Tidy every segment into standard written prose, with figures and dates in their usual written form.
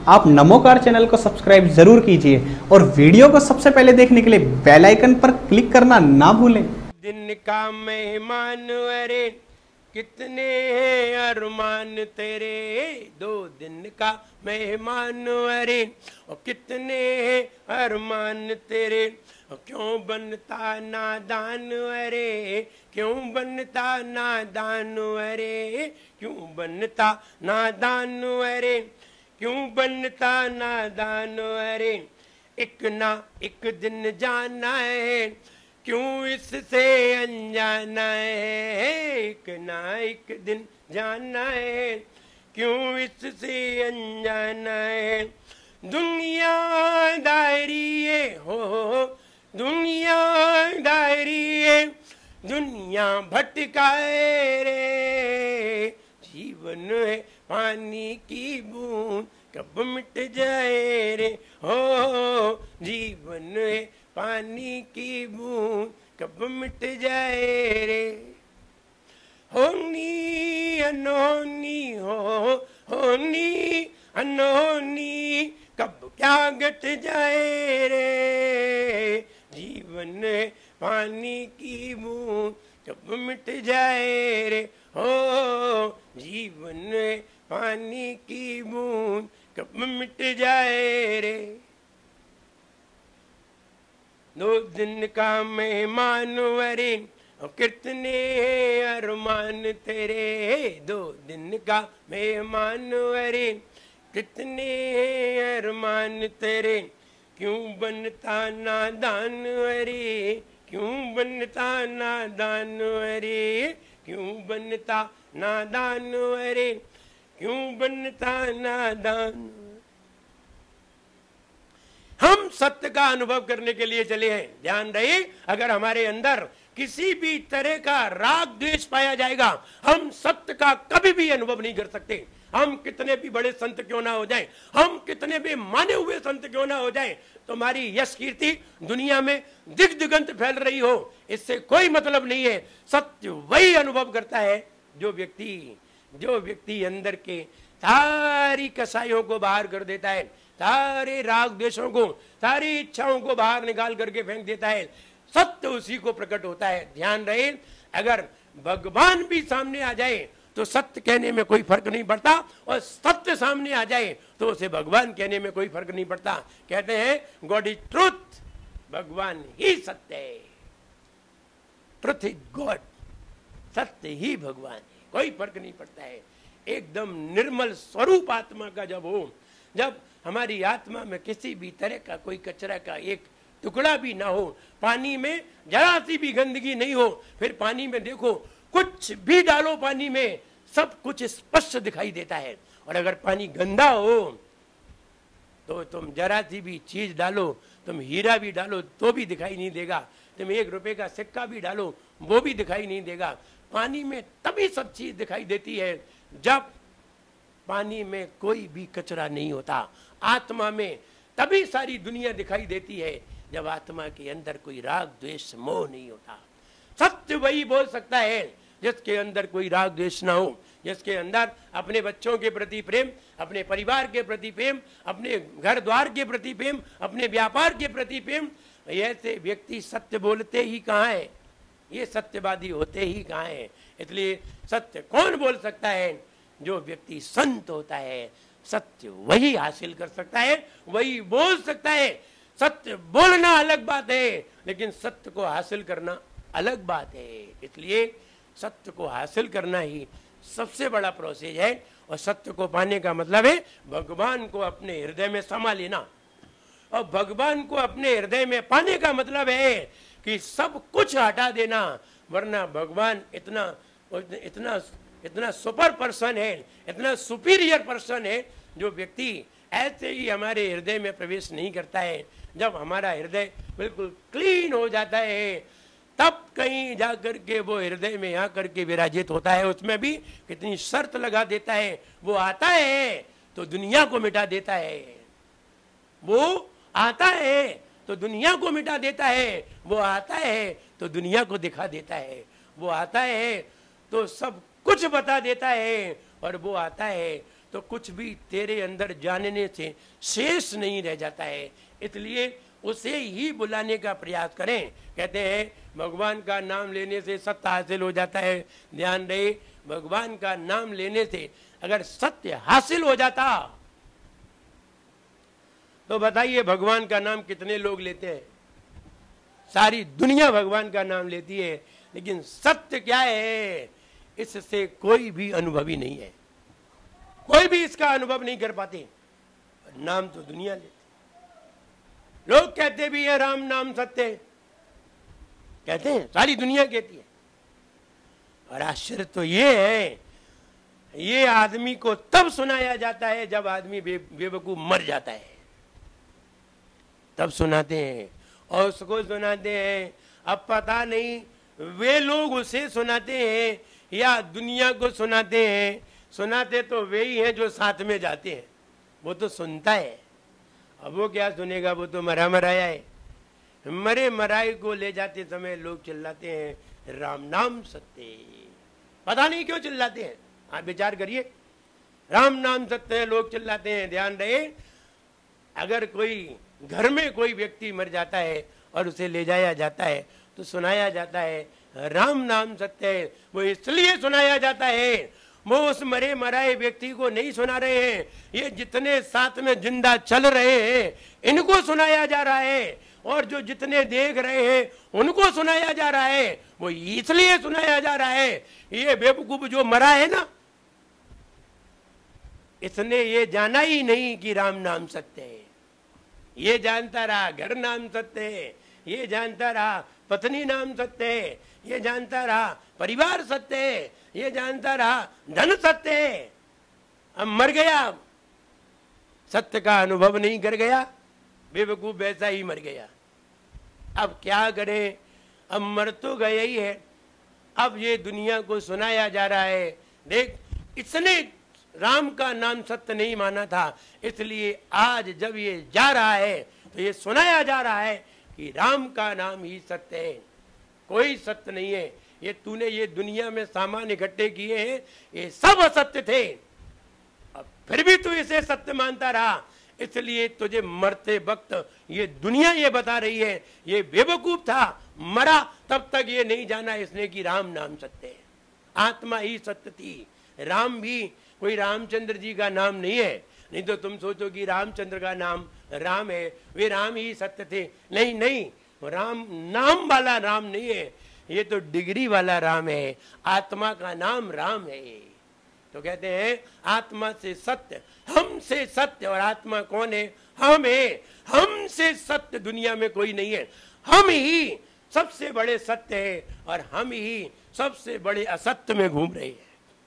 आप नमोकार चैनल को सब्सक्राइब जरूर कीजिए और वीडियो को सबसे पहले देखने के लिए बेल आइकन पर क्लिक करना ना भूलें। दिन का मेहमान अरे कितने हैं अरमान तेरे, 2 दिन का मेहमान अरे और कितने हैं अरमान तेरे। क्यों बनता नादान अरे, क्यों बनता नादान अरे, क्यों बनता नादान अरे, क्यों बनता नादान अरे। एक ना एक दिन जाना है, क्यों इससे अनजाना है। एक ना एक दिन जाना है, क्यों इससे अनजाना है। दुनियादारी है हो दुनियादारी है, दुनिया भटकाए रे। जीवन है पानी की बूंद कब मिट जाए रे हो, जीवन है पानी की बूंद कब मिट जाए रे। होनी अनहोनी हो, होनी अनहोनी कब क्या घट जाए रे। जीवन है पानी की बूंद कब मिट जाए रे हो, जीवन है पानी की बूंद कब मिट जाए रे। 2 दिन का मेहमान अरे और कितने अरमान तेरे, 2 दिन का मेहमान अरे कितने अरमान तेरे। क्यों बनता नादान अरे, क्यों बनता नादान अरे, क्यों बनता नादान अरे, क्यों बनता नादान। हम सत्य का अनुभव करने के लिए चले हैं। ध्यान रहे, अगर हमारे अंदर किसी भी तरह का राग द्वेष पाया जाएगा, हम सत्य का कभी भी अनुभव नहीं कर सकते। हम कितने भी बड़े संत क्यों ना हो जाएं, हम कितने भी माने हुए संत क्यों ना हो जाएं, तुम्हारी यश कीर्ति दुनिया में दिग दिगंत फैल रही हो, इससे कोई मतलब नहीं है। सत्य वही अनुभव करता है जो व्यक्ति अंदर के सारी कसाइयों को बाहर कर देता है, सारे राग द्वेषों को, सारी इच्छाओं को बाहर निकाल करके फेंक देता है। सत्य उसी को प्रकट होता है। ध्यान रहे, अगर भगवान भी सामने आ जाए तो सत्य कहने में कोई फर्क नहीं पड़ता, और सत्य सामने आ जाए तो उसे भगवान कहने में कोई फर्क नहीं पड़ता। कहते हैं गॉड इज ट्रुथ, भगवान ही सत्य है। ट्रुथ इज गॉड, सत्य ही भगवान है, कोई फर्क नहीं पड़ता है। एकदम निर्मल स्वरूप आत्मा का जब हो, जब हमारी आत्मा में किसी भी तरह का कोई कचरा का एक टुकड़ा भी ना हो, पानी में जरा सी भी गंदगी नहीं हो, फिर पानी में देखो कुछ भी डालो, पानी में सब कुछ स्पष्ट दिखाई देता है। और अगर पानी गंदा हो तो तुम जरा सी भी चीज डालो, तुम हीरा भी डालो तो भी दिखाई नहीं देगा, तुम 1 रुपए का सिक्का भी डालो वो भी दिखाई नहीं देगा। पानी में तभी सब चीज दिखाई देती है जब पानी में कोई भी कचरा नहीं होता। आत्मा में तभी सारी दुनिया दिखाई देती है जब आत्मा के अंदर कोई राग द्वेष मोह नहीं होता। सत्य वही बोल सकता है जिसके अंदर कोई राग द्वेष ना हो, जिसके अंदर अपने बच्चों के प्रति प्रेम, अपने परिवार के प्रति प्रेम, अपने घर द्वार के प्रति प्रेम, अपने व्यापार के प्रति प्रेम। ऐसे व्यक्ति सत्य बोलते ही कहाँ है, ये सत्यवादी होते ही कहाँ है। इसलिए सत्य कौन बोल सकता है? जो व्यक्ति संत होता है। सत्य वही हासिल कर सकता है, वही बोल सकता है। सत्य बोलना अलग बात है, लेकिन सत्य को हासिल करना अलग बात है। इसलिए सत्य को हासिल करना ही सबसे बड़ा प्रोसेस है। और सत्य को पाने का मतलब है भगवान को अपने हृदय में समा लेना। और भगवान को अपने हृदय में पाने का मतलब है कि सब कुछ हटा देना। वरना भगवान इतना इतना इतना सुपर पर्सन है, इतना सुपीरियर पर्सन है, जो व्यक्ति ऐसे ही हमारे हृदय में प्रवेश नहीं करता है। जब हमारा हृदय बिल्कुल क्लीन हो जाता है, तब कहीं जाकर के वो हृदय में आकर के विराजित होता है। उसमें भी कितनी शर्त लगा देता है। वो आता है तो दुनिया को मिटा देता है, वो आता है तो दुनिया को मिटा देता है, वो आता है तो दुनिया को दिखा देता है, वो आता है तो सब कुछ बता देता है, और वो आता है तो कुछ भी तेरे अंदर जानने से शेष नहीं रह जाता है। इसलिए उसे ही बुलाने का प्रयास करें। कहते हैं भगवान का नाम लेने से सत्य हासिल हो जाता है। ध्यान रहे, भगवान का नाम लेने से अगर सत्य हासिल हो जाता तो बताइए भगवान का नाम कितने लोग लेते हैं? सारी दुनिया भगवान का नाम लेती है, लेकिन सत्य क्या है इससे कोई भी अनुभवी नहीं है, कोई भी इसका अनुभव नहीं कर पाते। नाम तो दुनिया लेती, लोग कहते भी है राम नाम सत्य है, कहते हैं, सारी दुनिया कहती है। और आश्चर्य तो ये है, ये आदमी को तब सुनाया जाता है जब आदमी बेवकूफ मर जाता है, तब सुनाते हैं। और उसको सुनाते हैं, अब पता नहीं वे लोग उसे सुनाते हैं या दुनिया को सुनाते हैं। सुनाते तो वे ही हैं जो साथ में जाते हैं, वो तो सुनता है। अब वो क्या सुनेगा, वो तो मरा मराया है। मरे मराए को ले जाते समय लोग चिल्लाते हैं राम नाम सत्य, पता नहीं क्यों चिल्लाते हैं, आप विचार करिए। राम नाम सत्य है, लोग चिल्लाते हैं। ध्यान रहे, अगर कोई घर में कोई व्यक्ति मर जाता है और उसे ले जाया जाता है तो सुनाया जाता है राम नाम सत्य है। वो इसलिए सुनाया जाता है, वो उस मरे मराए व्यक्ति को नहीं सुना रहे हैं, ये जितने साथ में जिंदा चल रहे हैं इनको सुनाया जा रहा है, और जो जितने देख रहे हैं उनको सुनाया जा रहा है। वो इसलिए सुनाया जा रहा है, ये बेवकूफ जो मरा है ना, इसने ये जाना ही नहीं कि राम नाम सत्य है। ये जानता रहा घर नाम सत्य है, ये जानता रहा पत्नी नाम सत्य है, ये जानता रहा परिवार सत्य है, ये जानता रहा धन सत्य है। अब मर गया, सत्य का अनुभव नहीं कर गया, बेवकूफ वैसा ही मर गया। अब क्या करें, अब मर तो गया ही है, अब ये दुनिया को सुनाया जा रहा है। देख, इसने राम का नाम सत्य नहीं माना था, इसलिए आज जब ये जा रहा है तो ये सुनाया जा रहा है कि राम का नाम ही सत्य है, कोई सत्य नहीं है। ये तूने ये दुनिया में सामान इकट्ठे किए हैं, ये सब असत्य थे, अब फिर भी तू इसे सत्य मानता रहा, इसलिए तुझे मरते वक्त ये दुनिया ये बता रही है ये बेवकूफ था, मरा तब तक ये नहीं जाना इसने कि राम नाम सत्य है। आत्मा ही सत्य थी। राम भी कोई रामचंद्र जी का नाम नहीं है, नहीं तो तुम सोचो कि रामचंद्र का नाम राम है, वे राम ही सत्य थे। नहीं नहीं, राम नाम वाला राम नहीं है, ये तो डिग्री वाला राम है, आत्मा का नाम राम है। तो कहते हैं आत्मा से सत्य, हमसे सत्य, और आत्मा कौन है? हम है। हमसे सत्य दुनिया में कोई नहीं है, हम ही सबसे बड़े सत्य है और हम ही सबसे बड़े असत्य में घूम रहे हैं।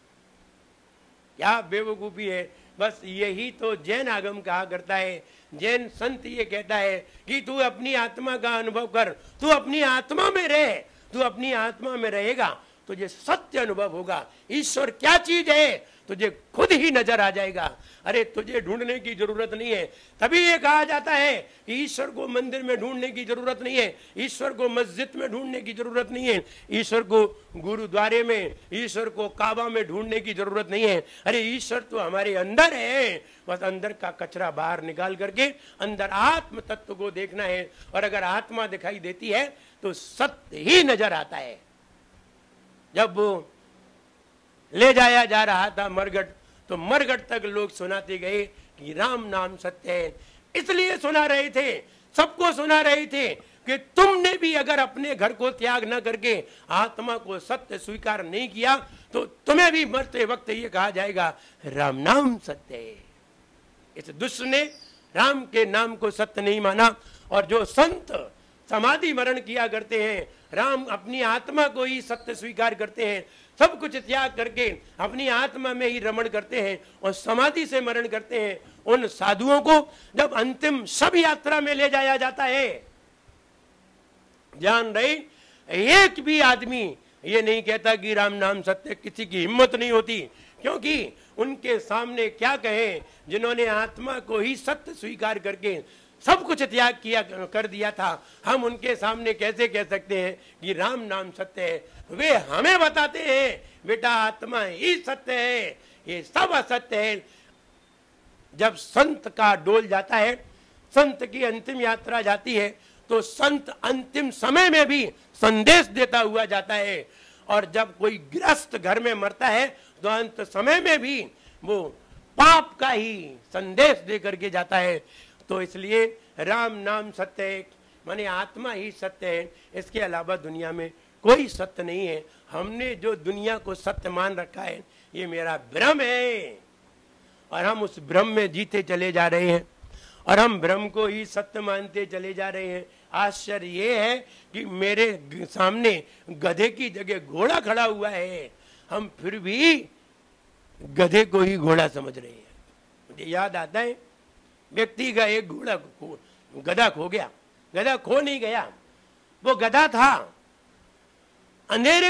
क्या बेवकूफी है। बस यही तो जैन आगम कहा करता है, जैन संत ये कहता है कि तू अपनी आत्मा का अनुभव कर, तू अपनी आत्मा में रह, तू अपनी आत्मा में रहेगा तुझे सत्य अनुभव होगा। ईश्वर क्या चीज है तुझे खुद ही नजर आ जाएगा। अरे तुझे ढूंढने की जरूरत नहीं है। तभी ये कहा जाता है कि ईश्वर को मंदिर में ढूंढने की जरूरत नहीं है, ईश्वर को मस्जिद में ढूंढने की जरूरत नहीं है, ईश्वर को गुरुद्वारे में, ईश्वर को काबा में ढूंढने की जरूरत नहीं है। अरे ईश्वर तो हमारे अंदर है, बस अंदर का कचरा बाहर निकाल करके अंदर आत्म तत्व को देखना है। और अगर आत्मा दिखाई देती है तो सत्य ही नजर आता है। जब वो ले जाया जा रहा था मरघट, तो मरघट तक लोग सुनाते गए कि राम नाम सत्य है। इसलिए सुना रहे थे, सबको सुना रहे थे कि तुमने भी अगर अपने घर को त्याग न करके आत्मा को सत्य स्वीकार नहीं किया तो तुम्हें भी मरते वक्त ये कहा जाएगा राम नाम सत्य है। इस दुष्ट ने राम के नाम को सत्य नहीं माना। और जो संत समाधि मरण किया करते हैं, राम अपनी आत्मा को ही सत्य स्वीकार करते हैं, सब कुछ त्याग करके अपनी आत्मा में ही रमण करते हैं और समाधि से मरण करते हैं, उन साधुओं को जब अंतिम सब यात्रा में ले जाया जाता है, ध्यान रहे, एक भी आदमी ये नहीं कहता कि राम नाम सत्य, किसी की हिम्मत नहीं होती, क्योंकि उनके सामने क्या कहें, जिन्होंने आत्मा को ही सत्य स्वीकार करके सब कुछ त्याग किया कर दिया था, हम उनके सामने कैसे कह सकते हैं कि राम नाम सत्य है। वे हमें बताते हैं बेटा आत्मा ही सत्य है, ये सब असत्य है। जब संत का डोल जाता है, संत की अंतिम यात्रा जाती है, तो संत अंतिम समय में भी संदेश देता हुआ जाता है। और जब कोई गृहस्थ घर में मरता है तो अंत समय में भी वो पाप का ही संदेश दे करके जाता है। तो इसलिए राम नाम सत्य है, माने आत्मा ही सत्य है, इसके अलावा दुनिया में कोई सत्य नहीं है। हमने जो दुनिया को सत्य मान रखा है ये मेरा भ्रम है, और हम उस भ्रम में जीते चले जा रहे हैं, और हम भ्रम को ही सत्य मानते चले जा रहे हैं। आश्चर्य ये है कि मेरे सामने गधे की जगह घोड़ा खड़ा हुआ है, हम फिर भी गधे को ही घोड़ा समझ रहे हैं। मुझे याद आता है, व्यक्ति का एक गधा खो गया। गधा खो नहीं गया, वो गधा था। अंधेरे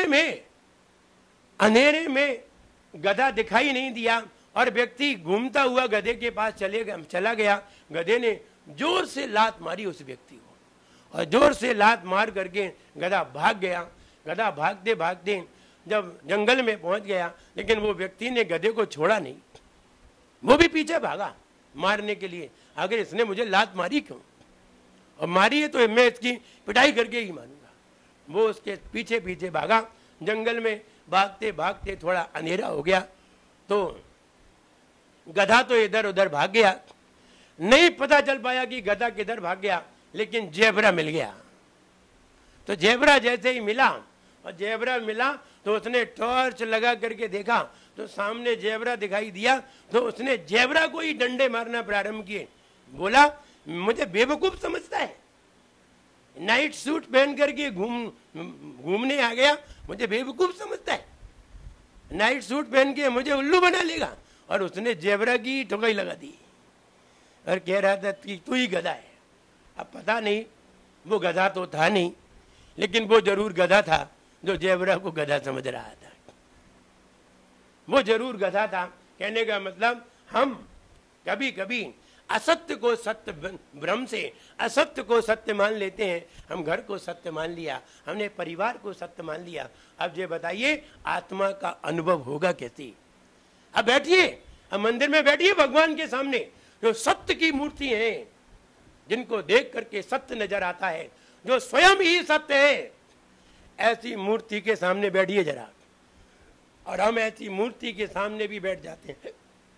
में गधा दिखाई नहीं दिया, और व्यक्ति घूमता हुआ गधे के पास चला गया। गधे ने जोर से लात मारी उस व्यक्ति को, और जोर से लात मार करके गधा भाग गया। गधा भागते भागते जब जंगल में पहुंच गया, लेकिन वो व्यक्ति ने गधे को छोड़ा नहीं, वो भी पीछे भागा मारने के लिए। अगर इसने मुझे लात मारी क्यों, और मारी है तो मैं इसकी पिटाई करके ही मानूंगा। वो उसके पीछे पीछे भागा। जंगल में भागते भागते थोड़ा अंधेरा हो गया, तो गधा तो इधर उधर भाग गया। नहीं पता चल पाया कि गधा किधर भाग गया, लेकिन जेबरा मिल गया। तो जेबरा जैसे ही मिला, और जेबरा मिला तो उसने टॉर्च लगा करके देखा तो सामने जेबरा दिखाई दिया। तो उसने जेबरा को ही डंडे मारना प्रारंभ किए। बोला, मुझे बेवकूफ समझता है, नाइट सूट पहन करके घूमने आ गया, मुझे बेवकूफ समझता है, नाइट सूट पहन के मुझे उल्लू बना लेगा। और उसने जेबरा की ठोकई लगा दी और कह रहा था कि तू ही गधा है। अब पता नहीं, वो गधा तो था नहीं, लेकिन वो जरूर गधा था जो जेबरा को गधा समझ रहा था। वो जरूर गधा था। कहने का मतलब, हम कभी कभी असत्य को सत्य, भ्रम से असत्य को सत्य मान लेते हैं। हम घर को सत्य मान लिया, हमने परिवार को सत्य मान लिया। अब ये बताइए, आत्मा का अनुभव होगा कैसे? अब बैठिए, अब मंदिर में बैठिए भगवान के सामने, जो सत्य की मूर्ति है, जिनको देख करके सत्य नजर आता है, जो स्वयं ही सत्य है, ऐसी मूर्ति के सामने बैठिए जरा। और हम ऐसी मूर्ति के सामने भी बैठ जाते हैं,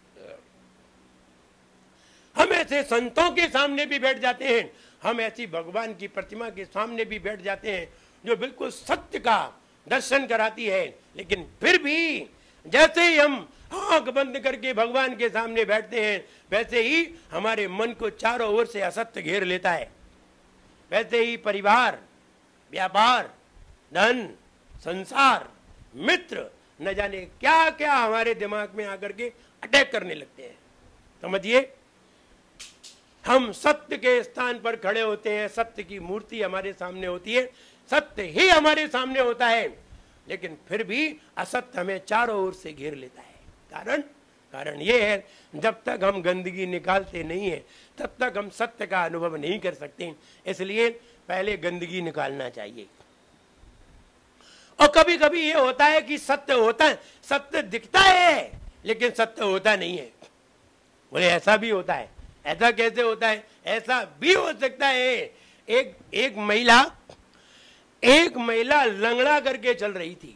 हम ऐसे संतों के सामने भी बैठ जाते हैं, हम ऐसी भगवान की प्रतिमा के सामने भी बैठ जाते हैं जो बिल्कुल सत्य का दर्शन कराती है। लेकिन फिर भी जैसे ही हम आंख बंद करके भगवान के सामने बैठते हैं, वैसे ही हमारे मन को चारों ओर से असत्य घेर लेता है। वैसे ही परिवार, व्यापार, धन, संसार, मित्र, न जाने क्या क्या हमारे दिमाग में आकर के अटैक करने लगते हैं। समझिए, हम सत्य के स्थान पर खड़े होते हैं, सत्य की मूर्ति हमारे सामने होती है, सत्य ही हमारे सामने होता है, लेकिन फिर भी असत्य हमें चारों ओर से घेर लेता है। कारण ये है, जब तक हम गंदगी निकालते नहीं है तब तक हम सत्य का अनुभव नहीं कर सकते। इसलिए पहले गंदगी निकालना चाहिए। और कभी कभी ये होता है कि सत्य होता है, सत्य दिखता है लेकिन सत्य होता नहीं है। बोले ऐसा भी होता है? ऐसा कैसे होता है? ऐसा भी हो सकता है। एक महिला लंगड़ा करके चल रही थी।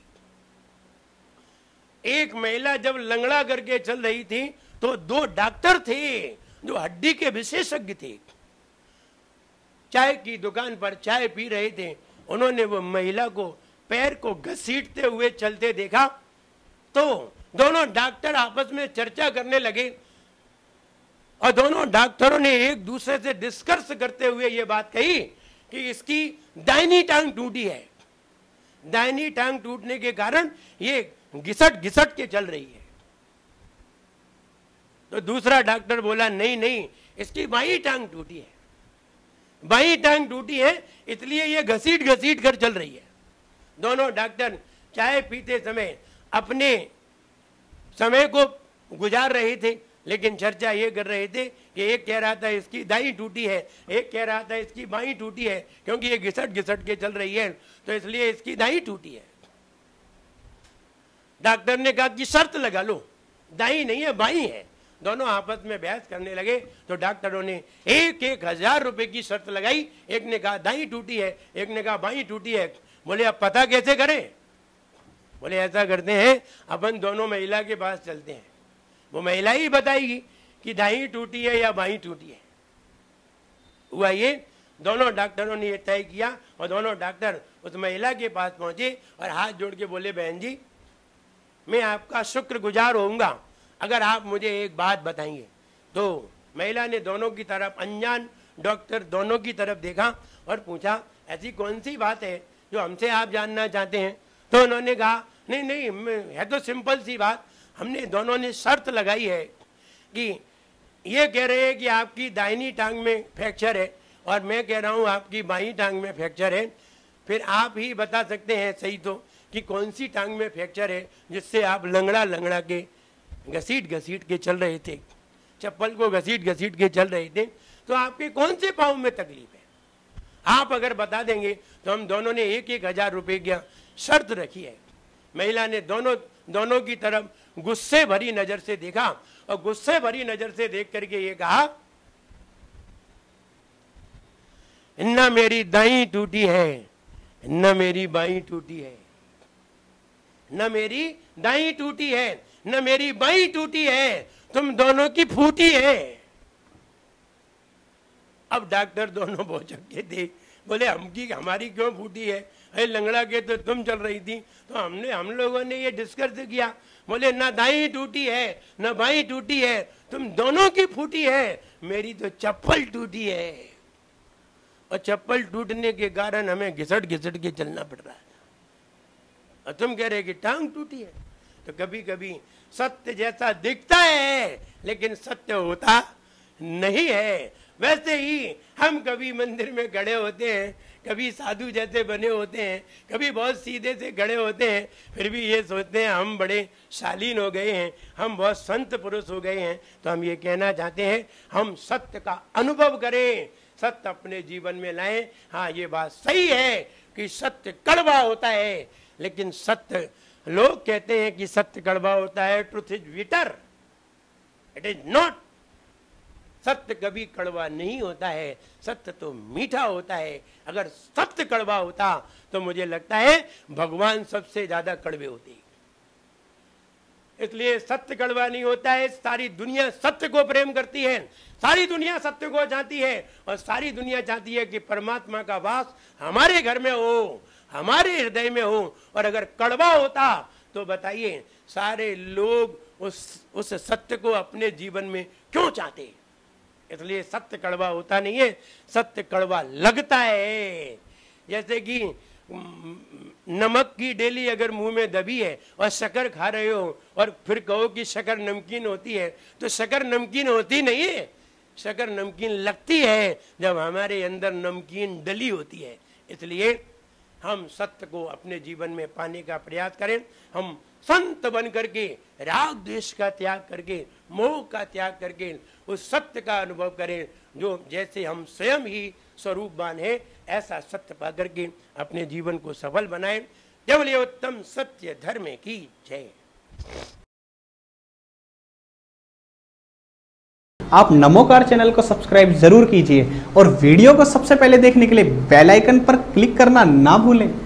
एक महिला जब लंगड़ा करके चल रही थी तो दो डॉक्टर थे जो हड्डी के विशेषज्ञ थे, चाय की दुकान पर चाय पी रहे थे। उन्होंने वो महिला को पैर को घसीटते हुए चलते देखा तो दोनों डॉक्टर आपस में चर्चा करने लगे, और दोनों डॉक्टरों ने एक दूसरे से डिस्कस करते हुए ये बात कही कि इसकी दाहिनी टांग टूटी है। दाहिनी टांग टूटने के कारण ये घिसट घिसट के चल रही है। तो दूसरा डॉक्टर बोला, नहीं नहीं, इसकी बाई टांग टूटी है, बाई टांग टूटी है, इसलिए ये घसीट घसीट कर चल रही है। दोनों डॉक्टर चाय पीते समय अपने समय को गुजार रहे थे, लेकिन चर्चा ये कर रहे थे कि एक कह रहा था इसकी दाई टूटी है, एक कह रहा था इसकी बाई टूटी है, क्योंकि ये घिसट घिसट के चल रही है तो इसलिए इसकी दाई टूटी है। डॉक्टर ने कहा कि शर्त लगा लो, दाई नहीं है बाई है, दोनों आपस में बहस करने लगे तो डॉक्टरों ने 1,000 रुपए की शर्त लगाई। एक ने कहा दाई टूटी है, एक ने कहा बाई टूटी है। बोले अब पता कैसे करें? बोले ऐसा करते हैं, अपन दोनों महिला के पास चलते हैं, वो महिला ही बताएगी कि दाई टूटी है या बाई टूटी है। हुआ ये, दोनों डॉक्टरों ने ये तय किया और दोनों डॉक्टर उस महिला के पास पहुंचे और हाथ जोड़ के बोले बहन जी, मैं आपका शुक्रगुजार होऊंगा अगर आप मुझे एक बात बताएंगे। तो महिला ने दोनों की तरफ, अनजान डॉक्टर दोनों की तरफ देखा और पूछा ऐसी कौन सी बात है जो हमसे आप जानना चाहते हैं? तो उन्होंने कहा नहीं नहीं, है तो सिंपल सी बात, हमने दोनों ने शर्त लगाई है कि ये कह रहे हैं कि आपकी दाहिनी टांग में फ्रैक्चर है और मैं कह रहा हूँ आपकी बाईं टांग में फ्रैक्चर है, फिर आप ही बता सकते हैं सही तो कि कौन सी टांग में फ्रैक्चर है जिससे आप लंगड़ा लंगड़ा के घसीट घसीट के चल रहे थे, चप्पल को घसीट घसीट के चल रहे थे, तो आपके कौन से पाँव में तकलीफ है? आप अगर बता देंगे तो हम दोनों ने 1,000 रुपए की शर्त रखी है। महिला ने दोनों की तरफ गुस्से भरी नजर से देखा और गुस्से भरी नजर से देख करके ये कहा न मेरी दाई टूटी है न मेरी बाई टूटी है, न मेरी दाई टूटी है न मेरी बाई टूटी है, तुम दोनों की फूटी है। अब डॉक्टर दोनों भौचक के थे, बोले हमारी क्यों फूटी है? अरे लंगड़ा के तो तुम चल रही थी। तो हम लोगों ने ये डिस्कस किया, बोले ना दाई टूटी है न बाई टूटी है, तुम दोनों की फूटी है, मेरी तो चप्पल टूटी है और चप्पल टूटने के कारण हमें घिसट घिसट के चलना पड़ रहा है और तुम कह रहे कि टांग टूटी है। तो कभी कभी सत्य जैसा दिखता है लेकिन सत्य होता नहीं है। वैसे ही हम कभी मंदिर में खड़े होते हैं, कभी साधु जैसे बने होते हैं, कभी बहुत सीधे से खड़े होते हैं, फिर भी ये सोचते हैं हम बड़े शालीन हो गए हैं, हम बहुत संत पुरुष हो गए हैं। तो हम ये कहना चाहते हैं हम सत्य का अनुभव करें, सत्य अपने जीवन में लाएं। हाँ, ये बात सही है कि सत्य कड़वा होता है, लेकिन सत्य, लोग कहते हैं कि सत्य कड़वा होता है, truth is bitter, it is not. सत्य कभी कड़वा नहीं होता है, सत्य तो मीठा होता है। अगर सत्य कड़वा होता तो मुझे लगता है भगवान सबसे ज्यादा कड़वे होते। इसलिए सत्य कड़वा नहीं होता है। सारी दुनिया सत्य को प्रेम करती है, सारी दुनिया सत्य को चाहती है और सारी दुनिया चाहती है कि परमात्मा का वास हमारे घर में हो, हमारे हृदय में हो। और अगर कड़वा होता तो बताइए सारे लोग उस सत्य को अपने जीवन में क्यों चाहते? इसलिए सत्य कड़वा होता नहीं है, सत्य कड़वा लगता है। जैसे कि नमक की डेली अगर मुंह में दबी है और शक्कर खा रहे हो और फिर कहो कि शक्कर नमकीन होती है, तो शक्कर नमकीन होती नहीं है, शक्कर नमकीन लगती है जब हमारे अंदर नमकीन डली होती है। इसलिए हम सत्य को अपने जीवन में पाने का प्रयास करें। हम संत बन करके राग द्वेष का त्याग करके, मोह का त्याग करके उस सत्य का अनुभव करें जो जैसे हम स्वयं ही स्वरूपवान है, ऐसा सत्य पा करके अपने जीवन को सफल बनाएं। केवल उत्तम सत्य धर्म की जय। आप नमोकार चैनल को सब्सक्राइब जरूर कीजिए और वीडियो को सबसे पहले देखने के लिए बेल आइकन पर क्लिक करना ना भूलें।